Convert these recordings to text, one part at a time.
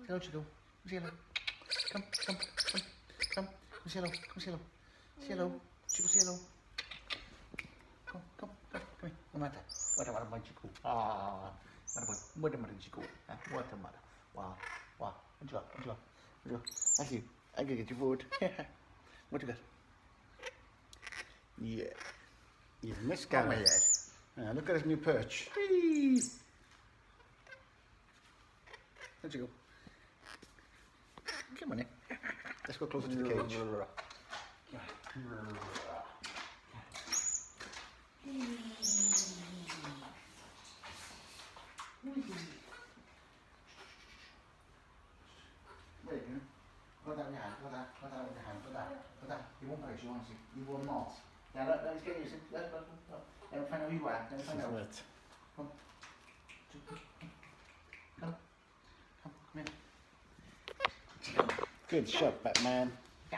Hello, Chico. Say hello. Come. Come. Say hello. Come say hello. Say hello. Chico, say hello. Come here. What matter? What about Chico? Ah, what about Chico? What the matter? Wow. What you got? I see. I can get your food. What you got? Yeah. You've missed Gareth. Look at his new perch. Whee! Where'd you go? Come on in. Let's go closer to the cage. Wait, put that in your hand, put that in your hand, put that. You won't break, you won't see. You will not. Now let's get you. Let me find out who you are. Let me find out. Come. Come here. Good shot, Batman.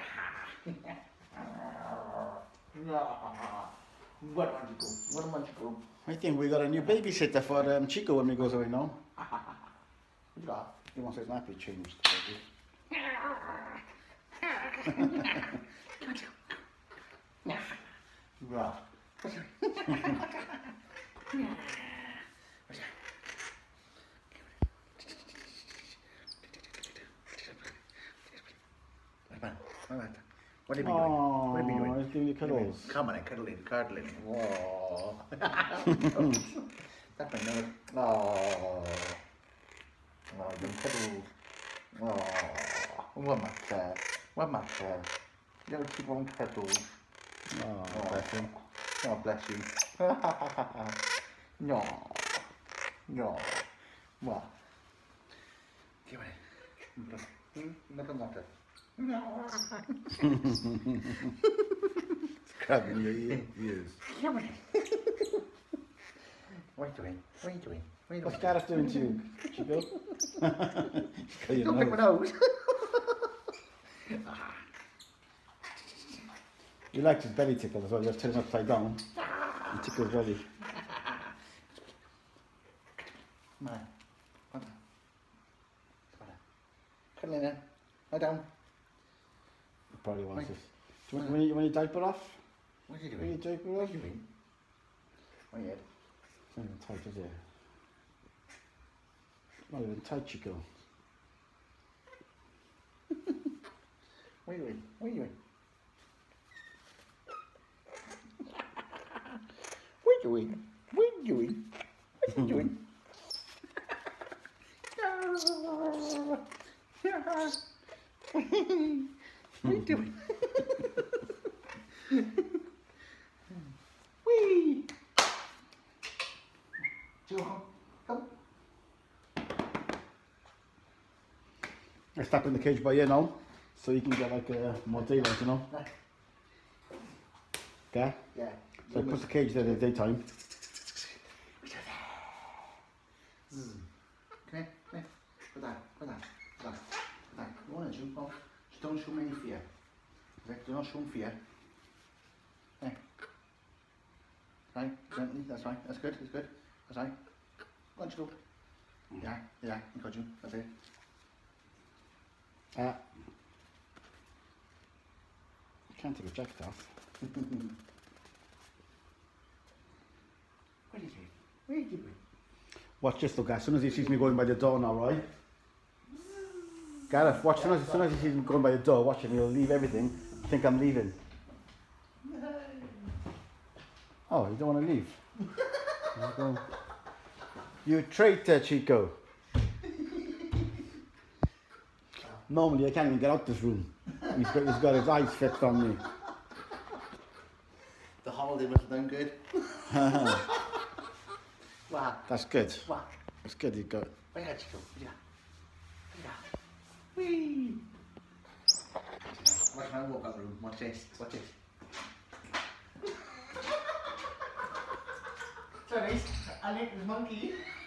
What about Chico? I think we got a new babysitter for Chico when he goes away now. What you got? He wants his nappy changed. Right. What have you been doing? What have you been doing? He's giving you cuddles. Come on and cuddling. Whoa. That's my nose. Oh, you cuddle. Oh, what matter? You don't keep on cuddles. Oh, bless him. Oh, bless you. No. What? Come on. Nothing matter. It's grabbing your ears. Come on. What are you doing? What's Gareth doing to you, Chico? Don't pick my nose. He likes his belly tickle as well. You have to turn him upside down. He tickles belly. Come on. Cuddle in there. Lie down. He probably wants this. Do you want your diaper off? What are you doing? Want your diaper off? What are you doing? What are you doing? It's not even tight, is it? Not even tight, Chico. What are you doing? What are you doing? What are you doing? What are you doing? What are you doing? What are you doing? Whee! Chico, come. I step in the cage by you now, so you can get like more daylight, you know? Okay? Yeah. So I put the cage there in the daytime. Okay, put that. You want to jump off? Just don't show me any fear. Okay, do not show me fear. Okay. Right, gently, that's right, that's good, that's right. Go on, Chico. Yeah, I got you, that's it. You can't take a jacket off. What are you doing? What are you doing? Watch this look, as soon as he sees me going by the door now, right? Gareth, watch, as soon as he sees me going by the door, watch him, he'll leave everything. I think I'm leaving. Oh, you don't want to leave? You traitor, Chico. Normally I can't even get out this room. He's got his eyes fixed on me. The holiday must have done good. Wow. That's good. Wow. That's good, you got. Where did you go? Whee! Watch my walk out room. Watch this. Sorry, I like this monkey.